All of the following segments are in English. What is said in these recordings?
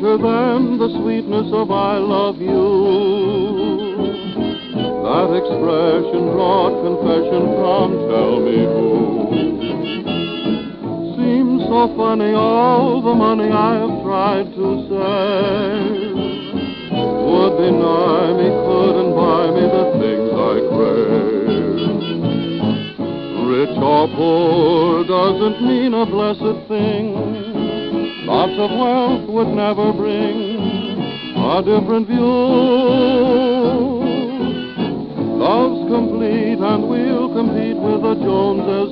sweeter than the sweetness of I love you. That expression brought confession from tell me who. Seems so funny all the money I've tried to save would deny me, couldn't buy me the things I crave. Rich or poor doesn't mean a blessed thing. Lots of wealth would never bring a different view. Love's complete and we'll compete with the Joneses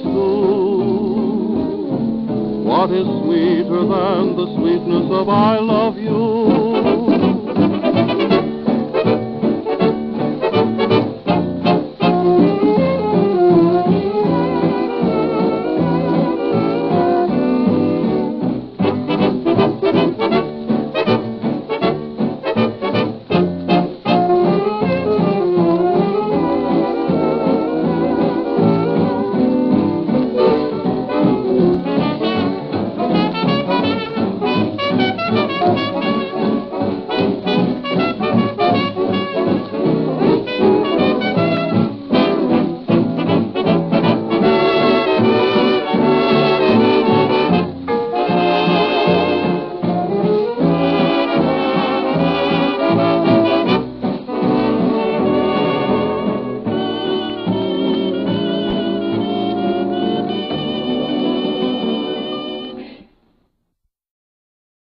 too. What is sweeter than the sweetness of I love you?